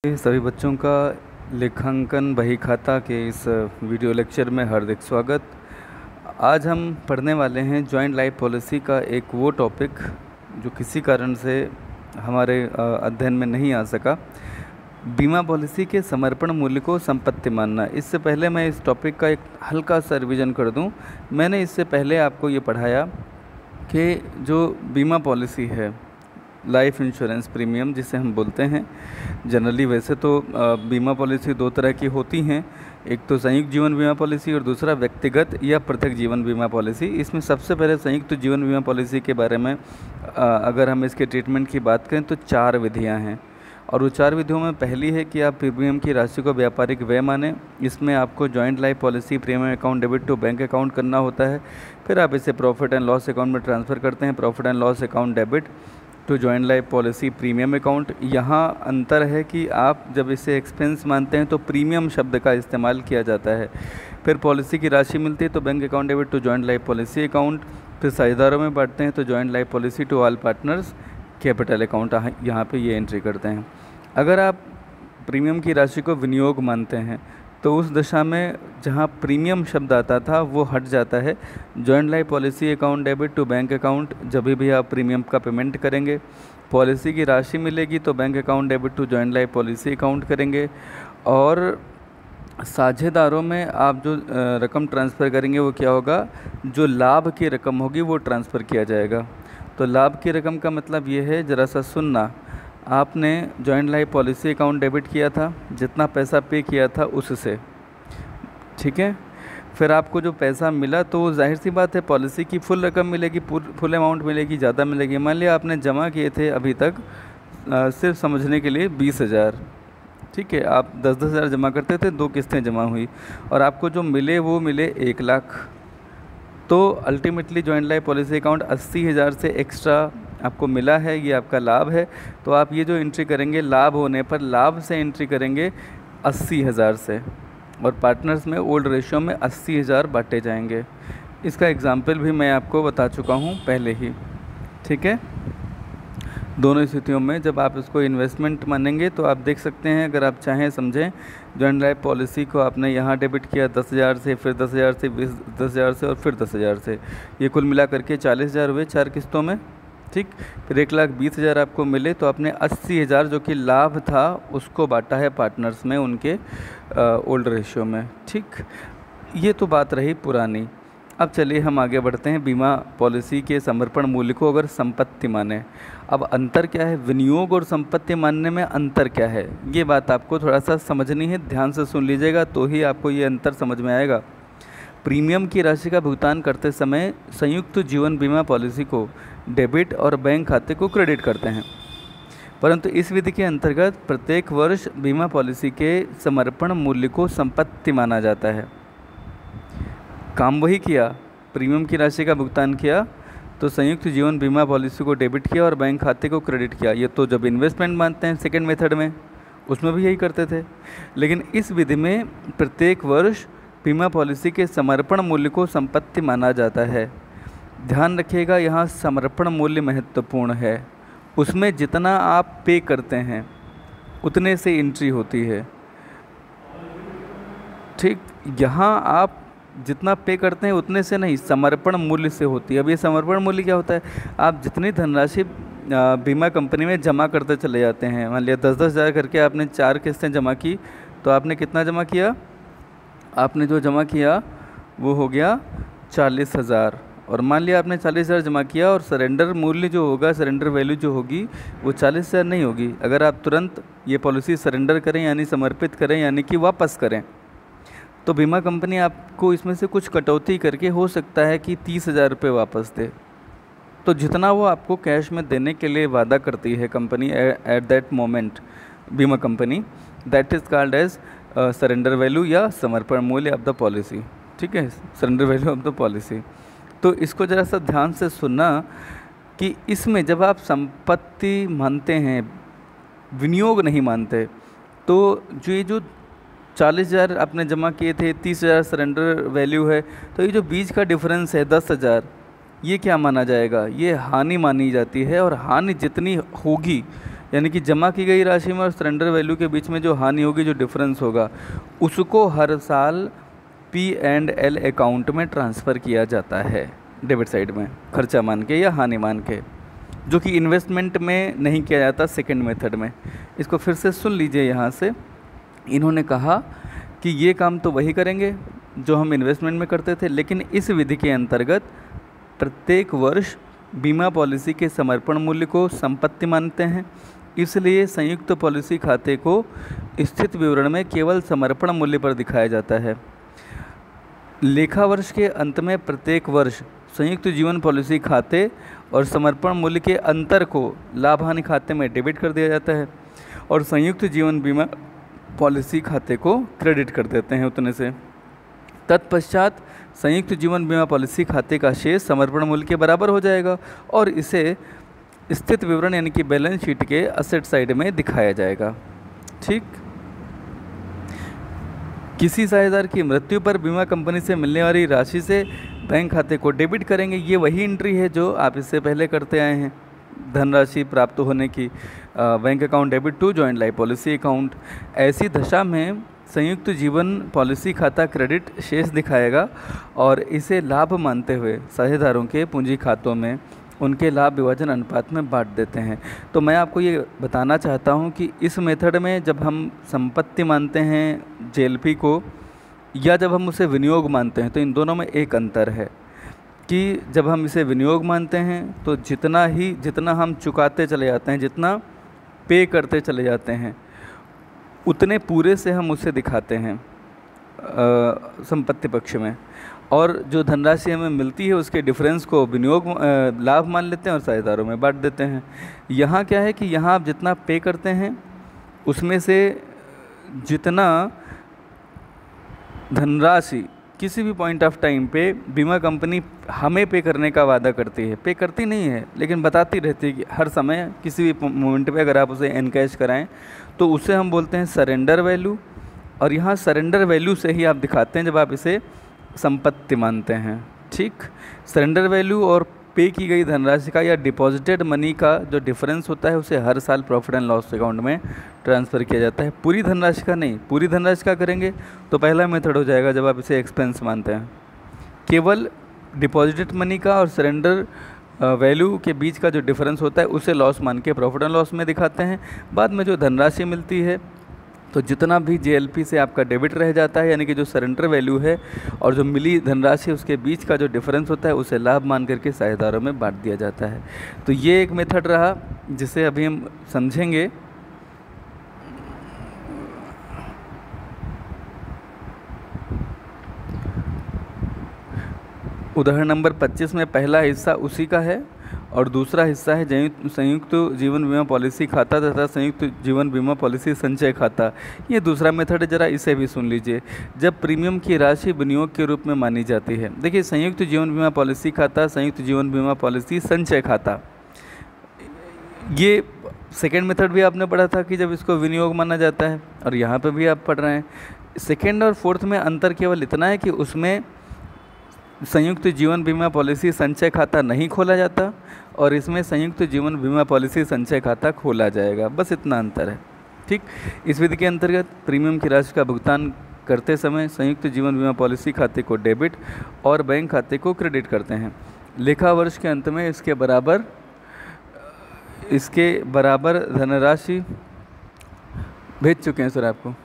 सभी बच्चों का लेखांकन बही खाता के इस वीडियो लेक्चर में हार्दिक स्वागत। आज हम पढ़ने वाले हैं जॉइंट लाइफ पॉलिसी का एक वो टॉपिक जो किसी कारण से हमारे अध्ययन में नहीं आ सका, बीमा पॉलिसी के समर्पण मूल्य को संपत्ति मानना। इससे पहले मैं इस टॉपिक का एक हल्का सा रिवीजन कर दूं। मैंने इससे पहले आपको ये पढ़ाया कि जो बीमा पॉलिसी है, लाइफ इंश्योरेंस प्रीमियम जिसे हम बोलते हैं जनरली, वैसे तो बीमा पॉलिसी दो तरह की होती हैं, एक तो संयुक्त जीवन बीमा पॉलिसी और दूसरा व्यक्तिगत या पृथक जीवन बीमा पॉलिसी। इसमें सबसे पहले संयुक्त जीवन बीमा पॉलिसी के बारे में अगर हम इसके ट्रीटमेंट की बात करें तो 4 विधियां हैं, और वो 4 विधियों में पहली है कि आप प्रीमियम की राशि को व्यापारिक व्यय मानें। इसमें आपको joint life policy premium account debit to bank account करना होता है, फिर आप इसे प्रॉफिट एंड लॉस अकाउंट में ट्रांसफ़र करते हैं, profit and loss account debit to joint life policy premium account. यहाँ अंतर है कि आप जब इसे एक्सपेंस मानते हैं तो प्रीमियम शब्द का इस्तेमाल किया जाता है। फिर पॉलिसी की राशि मिलती है तो bank account debit to joint life policy account. फिर साझेदारों में बांटते हैं तो joint life policy to all partners capital account, यहाँ पे ये एंट्री करते हैं। अगर आप प्रीमियम की राशि को विनियोग मानते हैं तो उस दशा में जहाँ प्रीमियम शब्द आता था वो हट जाता है। Joint life policy account debit to bank account, जब भी आप प्रीमियम का पेमेंट करेंगे, पॉलिसी की राशि मिलेगी तो bank account debit to joint life policy account करेंगे, और साझेदारों में आप जो रकम ट्रांसफ़र करेंगे वो क्या होगा, जो लाभ की रकम होगी वो ट्रांसफ़र किया जाएगा। तो लाभ की रकम का मतलब ये है, ज़रा सा सुनना, आपने joint life policy account debit किया था, जितना पैसा पे किया था उससे, ठीक है। फिर आपको जो पैसा मिला तो जाहिर सी बात है पॉलिसी की फुल रकम मिलेगी, फुल अमाउंट मिलेगी, ज़्यादा मिलेगी। मान लिया आपने जमा किए थे अभी तक सिर्फ समझने के लिए 20,000, ठीक है, आप 10-10 हज़ार जमा करते थे, 2 किस्तें जमा हुई और आपको जो मिले वो मिले 1 लाख। तो ultimately joint life policy account 80,000 से एक्स्ट्रा आपको मिला है, ये आपका लाभ है। तो आप ये जो एंट्री करेंगे लाभ होने पर, लाभ से एंट्री करेंगे 80,000 से, और पार्टनर्स में ओल्ड रेशियो में 80,000 बांटे जाएंगे। इसका एग्जाम्पल भी मैं आपको बता चुका हूँ पहले ही, ठीक है। दोनों स्थितियों में जब आप इसको इन्वेस्टमेंट मानेंगे तो आप देख सकते हैं, अगर आप चाहें समझें, जॉइंट लाइफ पॉलिसी को आपने यहाँ डेबिट किया 10,000 से, फिर 10,000 से, 10,000 से और फिर 10,000 से, ये कुल मिला करके 40,000 हुए 4 किस्तों में, ठीक। फिर 1,20,000 आपको मिले तो आपने 80,000 जो कि लाभ था उसको बांटा है पार्टनर्स में उनके ओल्ड रेशियो में, ठीक। ये तो बात रही पुरानी। अब चलिए हम आगे बढ़ते हैं। बीमा पॉलिसी के समर्पण मूल्य को अगर संपत्ति माने, अब अंतर क्या है, विनियोग और संपत्ति मानने में अंतर क्या है, ये बात आपको थोड़ा सा समझनी है, ध्यान से सुन लीजिएगा तो ही आपको ये अंतर समझ में आएगा। प्रीमियम की राशि का भुगतान करते समय संयुक्त जीवन बीमा पॉलिसी को डेबिट और बैंक खाते को क्रेडिट करते हैं, परंतु इस विधि के अंतर्गत प्रत्येक वर्ष बीमा पॉलिसी के समर्पण मूल्य को संपत्ति माना जाता है। काम वही किया, प्रीमियम की राशि का भुगतान किया तो संयुक्त जीवन बीमा पॉलिसी को डेबिट किया और बैंक खाते को क्रेडिट किया। ये तो जब इन्वेस्टमेंट मानते हैं सेकेंड मेथड में, उसमें भी यही करते थे, लेकिन इस विधि में प्रत्येक वर्ष बीमा पॉलिसी के समर्पण मूल्य को संपत्ति माना जाता है। ध्यान रखिएगा, यहाँ समर्पण मूल्य महत्वपूर्ण है, उसमें जितना आप पे करते हैं उतने से एंट्री होती है, ठीक। यहाँ आप जितना पे करते हैं उतने से नहीं, समर्पण मूल्य से होती है। अब ये समर्पण मूल्य क्या होता है, आप जितनी धनराशि बीमा कंपनी में जमा करते चले जाते हैं, मान लिया 10-10 हज़ार करके आपने 4 किस्तें जमा की तो आपने कितना जमा किया, आपने जो जमा किया वो हो गया 40,000, और मान लिया आपने 40,000 जमा किया और सरेंडर मूल्य जो होगा, सरेंडर वैल्यू जो होगी वो 40,000 नहीं होगी। अगर आप तुरंत ये पॉलिसी सरेंडर करें यानी समर्पित करें यानी कि वापस करें, तो बीमा कंपनी आपको इसमें से कुछ कटौती करके हो सकता है कि 30,000 रुपये वापस दे। तो जितना वो आपको कैश में देने के लिए वादा करती है कंपनी एट दैट मोमेंट, बीमा company, that is called as surrender value या समर्पण मूल्य ऑफ द पॉलिसी, ठीक है, surrender value of the policy. तो इसको ज़रा सा ध्यान से सुनना कि इसमें जब आप संपत्ति मानते हैं, विनियोग नहीं मानते, तो जो 40,000 आपने जमा किए थे, 30,000 सरेंडर वैल्यू है, तो ये जो बीच का डिफरेंस है 10,000, ये क्या माना जाएगा, ये हानि मानी जाती है। और हानि जितनी होगी यानी कि जमा की गई राशि में और सरेंडर वैल्यू के बीच में जो हानि होगी, जो डिफरेंस होगा, उसको हर साल P&L अकाउंट में ट्रांसफ़र किया जाता है, डेबिट साइड में खर्चा मान के या हानि मान के, जो कि इन्वेस्टमेंट में नहीं किया जाता सेकंड मेथड में। इसको फिर से सुन लीजिए यहाँ से। इन्होंने कहा कि ये काम तो वही करेंगे जो हम इन्वेस्टमेंट में करते थे, लेकिन इस विधि के अंतर्गत प्रत्येक वर्ष बीमा पॉलिसी के समर्पण मूल्य को संपत्ति मानते हैं, इसलिए संयुक्त पॉलिसी खाते को स्थित विवरण में केवल समर्पण मूल्य पर दिखाया जाता है। लेखा वर्ष के अंत में प्रत्येक वर्ष संयुक्त जीवन पॉलिसी खाते और समर्पण मूल्य के अंतर को लाभ हानि खाते में डेबिट कर दिया जाता है और संयुक्त जीवन बीमा पॉलिसी खाते को क्रेडिट कर देते हैं उतने से। तत्पश्चात संयुक्त जीवन बीमा पॉलिसी खाते का शेष समर्पण मूल्य के बराबर हो जाएगा और इसे स्थित विवरण यानी कि बैलेंस शीट के असेट साइड में दिखाया जाएगा। ठीक। किसी साझेदार की मृत्यु पर बीमा कंपनी से मिलने वाली राशि से बैंक खाते को डेबिट करेंगे। ये वही एंट्री है जो आप इससे पहले करते आए हैं, धनराशि प्राप्त होने की, bank account debit to joint life policy account. ऐसी दशा में संयुक्त जीवन पॉलिसी खाता क्रेडिट शेष दिखाएगा और इसे लाभ मानते हुए साझेदारों के पूंजी खातों में उनके लाभ विभाजन अनुपात में बांट देते हैं। तो मैं आपको ये बताना चाहता हूँ कि इस मेथड में जब हम संपत्ति मानते हैं JLP को, या जब हम उसे विनियोग मानते हैं, तो इन दोनों में एक अंतर है कि जब हम इसे विनियोग मानते हैं तो जितना हम चुकाते चले जाते हैं, जितना पे करते चले जाते हैं, उतने पूरे से हम उसे दिखाते हैं संपत्ति पक्ष में, और जो धनराशि हमें मिलती है उसके डिफरेंस को विनियोग लाभ मान लेते हैं और साझेदारों में बांट देते हैं। यहाँ क्या है कि यहाँ आप जितना पे करते हैं उसमें से जितना धनराशि किसी भी पॉइंट ऑफ टाइम पे बीमा कंपनी हमें पे करने का वादा करती है, पे करती नहीं है लेकिन बताती रहती है कि हर समय किसी भी मोमेंट पे अगर आप उसे एनकैश कराएं तो उसे हम बोलते हैं सरेंडर वैल्यू, और यहाँ सरेंडर वैल्यू से ही आप दिखाते हैं जब आप इसे संपत्ति मानते हैं। ठीक। सरेंडर वैल्यू और पे की गई धनराशि का या डिपॉजिटेड मनी का जो डिफरेंस होता है उसे हर साल प्रॉफिट एंड लॉस अकाउंट में ट्रांसफ़र किया जाता है, पूरी धनराशि का नहीं। पूरी धनराशि का करेंगे तो पहला मेथड हो जाएगा जब आप इसे एक्सपेंस मानते हैं, केवल डिपॉजिटेड मनी का और सरेंडर वैल्यू के बीच का जो डिफरेंस होता है उसे लॉस मान के प्रॉफिट एंड लॉस में दिखाते हैं। बाद में जो धनराशि मिलती है तो जितना भी JLP से आपका डेबिट रह जाता है, यानी कि जो सरेंडर वैल्यू है और जो मिली धनराशि उसके बीच का जो डिफरेंस होता है उसे लाभ मान करके साझेदारों में बांट दिया जाता है। तो ये एक मेथड रहा जिसे अभी हम समझेंगे। उदाहरण नंबर 25 में पहला हिस्सा उसी का है और दूसरा हिस्सा है संयुक्त जीवन बीमा पॉलिसी खाता तथा संयुक्त जीवन बीमा पॉलिसी संचय खाता। ये दूसरा मेथड है, जरा इसे भी सुन लीजिए। जब प्रीमियम की राशि विनियोग के रूप में मानी जाती है, देखिए संयुक्त जीवन बीमा पॉलिसी खाता, संयुक्त जीवन बीमा पॉलिसी संचय खाता, ये सेकेंड मेथड भी आपने पढ़ा था कि जब इसको विनियोग माना जाता है, और यहाँ पर भी आप पढ़ रहे हैं। सेकेंड और फोर्थ में अंतर केवल इतना है कि उसमें संयुक्त जीवन बीमा पॉलिसी संचय खाता नहीं खोला जाता और इसमें संयुक्त जीवन बीमा पॉलिसी संचय खाता खोला जाएगा, बस इतना अंतर है। ठीक। इस विधि के अंतर्गत प्रीमियम की राशि का भुगतान करते समय संयुक्त जीवन बीमा पॉलिसी खाते को डेबिट और बैंक खाते को क्रेडिट करते हैं। लेखा वर्ष के अंत में इसके बराबर धनराशि भेज चुके हैं सर आपको।